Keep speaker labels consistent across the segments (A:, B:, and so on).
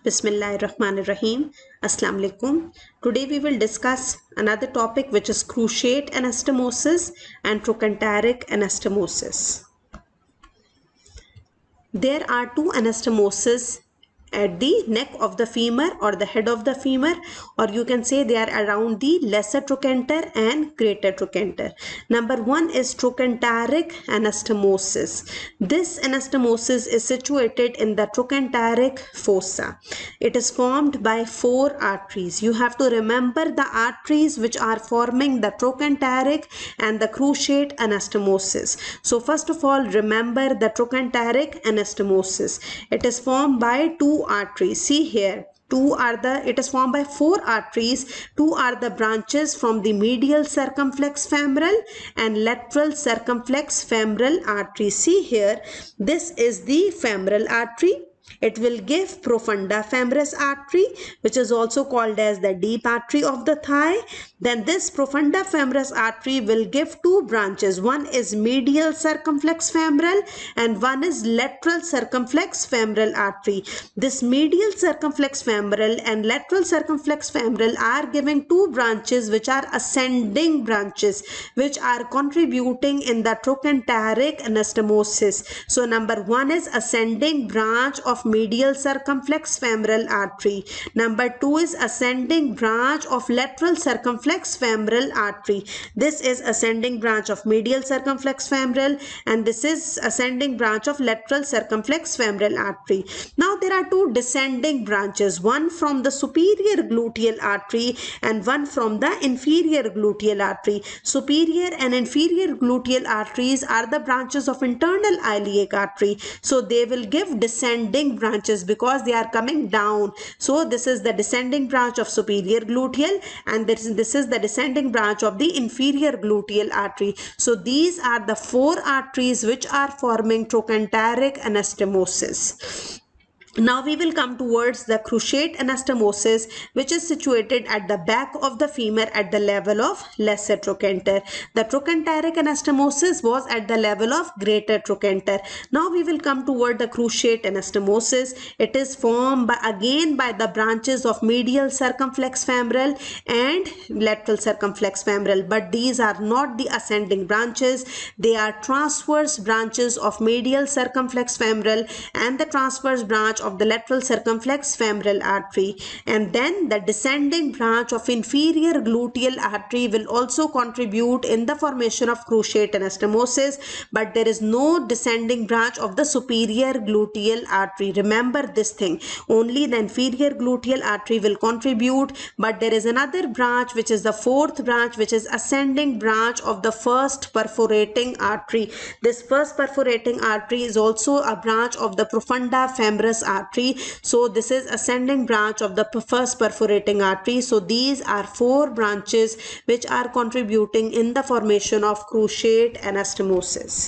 A: Bismillahirrahmanirrahim. Assalamu alaikum. Today we will discuss another topic which is cruciate anastomosis and trochanteric anastomosis. There are two anastomoses at the neck of the femur or the head of the femur, or you can say they are around the lesser trochanter and greater trochanter. Number one is trochanteric anastomosis. This anastomosis is situated in the trochanteric fossa. It is formed by four arteries. You have to remember the arteries which are forming the trochanteric and the cruciate anastomosis. So first of all, remember the trochanteric anastomosis. It is formed by two arteries. See here, it is formed by four arteries. Two are the branches from the medial circumflex femoral and lateral circumflex femoral artery. See here, this is the femoral artery. It will give profunda femoris artery, which is also called as the deep artery of the thigh. Then this profunda femoris artery will give two branches. One is medial circumflex femoral and one is lateral circumflex femoral artery. This medial circumflex femoral and lateral circumflex femoral are giving two branches which are ascending branches, which are contributing in the trochanteric anastomosis. So number one is ascending branch of medial circumflex femoral artery. Number two is ascending branch of lateral circumflex femoral artery. This is ascending branch of medial circumflex femoral and this is ascending branch of lateral circumflex femoral artery. Now there are two descending branches, one from the superior gluteal artery and one from the inferior gluteal artery. Superior and inferior gluteal arteries are the branches of internal iliac artery. So they will give descending branches because they are coming down. So this is the descending branch of superior gluteal and this is the descending branch of the inferior gluteal artery. So these are the four arteries which are forming trochanteric anastomosis. Now we will come towards the cruciate anastomosis, which is situated at the back of the femur at the level of lesser trochanter. The trochanteric anastomosis was at the level of greater trochanter. Now we will come toward the cruciate anastomosis. It is formed again by the branches of medial circumflex femoral and lateral circumflex femoral, but these are not the ascending branches. They are transverse branches of medial circumflex femoral and the transverse branch of the lateral circumflex femoral artery. And then the descending branch of inferior gluteal artery will also contribute in the formation of cruciate anastomosis, but there is no descending branch of the superior gluteal artery. Remember this thing, only the inferior gluteal artery will contribute, but there is another branch which is the fourth branch, which is ascending branch of the first perforating artery. This first perforating artery is also a branch of the profunda femoris artery. So this is ascending branch of the first perforating artery. So these are four branches which are contributing in the formation of cruciate anastomosis.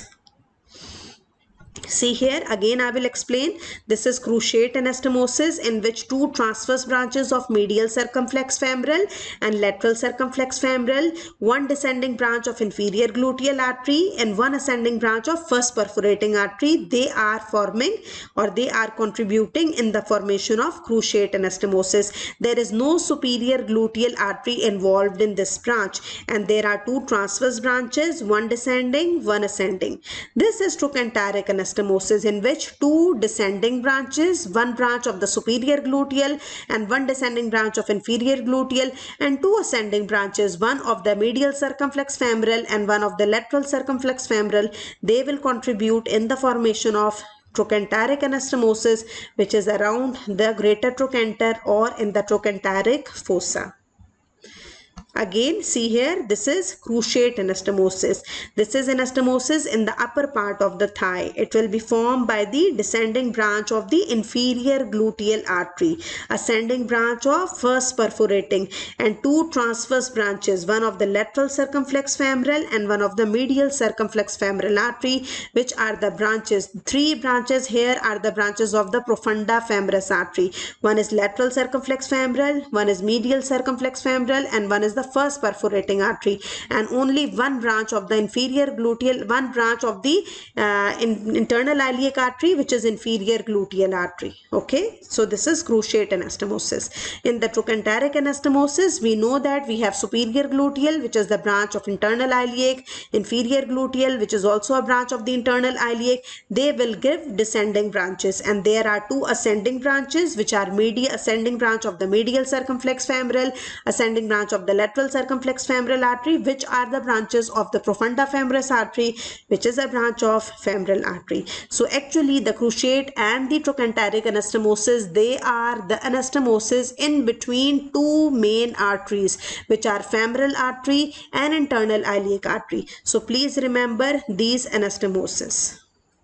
A: See here, again I will explain. This is cruciate anastomosis in which two transverse branches of medial circumflex femoral and lateral circumflex femoral, one descending branch of inferior gluteal artery and one ascending branch of first perforating artery, they are forming or they are contributing in the formation of cruciate anastomosis. There is no superior gluteal artery involved in this branch and there are two transverse branches, one descending, one ascending. This is trochanteric anastomosis in which two descending branches, one branch of the superior gluteal and one descending branch of inferior gluteal, and two ascending branches, one of the medial circumflex femoral and one of the lateral circumflex femoral, they will contribute in the formation of trochanteric anastomosis, which is around the greater trochanter or in the trochanteric fossa. Again, see here, this is cruciate anastomosis. This is anastomosis in the upper part of the thigh. It will be formed by the descending branch of the inferior gluteal artery, ascending branch of first perforating, and two transverse branches, one of the lateral circumflex femoral and one of the medial circumflex femoral artery, which are the branches. Three branches here are the branches of the profunda femoris artery. One is lateral circumflex femoral, one is medial circumflex femoral, and one is the first perforating artery, and only one branch of the inferior gluteal, one branch of the internal iliac artery, which is inferior gluteal artery. Okay, so this is cruciate anastomosis. In the trochanteric anastomosis, we know that we have superior gluteal, which is the branch of internal iliac, inferior gluteal, which is also a branch of the internal iliac. They will give descending branches, and there are two ascending branches, which are ascending branch of the medial circumflex femoral, ascending branch of the lateral circumflex femoral artery, which are the branches of the profunda femoris artery, which is a branch of femoral artery. So actually the cruciate and the trochanteric anastomosis, they are the anastomosis in between two main arteries, which are femoral artery and internal iliac artery. So please remember these anastomosis.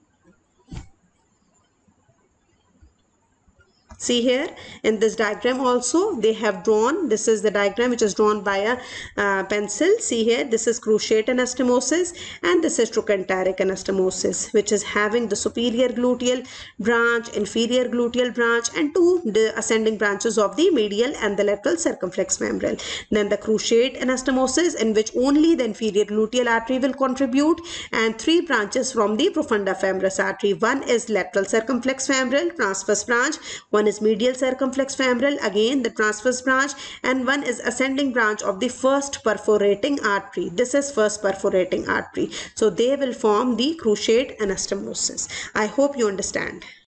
A: See here in this diagram also they have drawn, this is the diagram which is drawn by a pencil. See here, this is cruciate anastomosis and this is trochanteric anastomosis, which is having the superior gluteal branch, inferior gluteal branch, and two ascending branches of the medial and the lateral circumflex femoral. Then the cruciate anastomosis, in which only the inferior gluteal artery will contribute, and three branches from the profunda femoris artery. One is lateral circumflex femoral, transverse branch, one is medial circumflex femoral, again the transverse branch, and one is ascending branch of the first perforating artery. This is first perforating artery. So they will form the cruciate anastomosis. I hope you understand.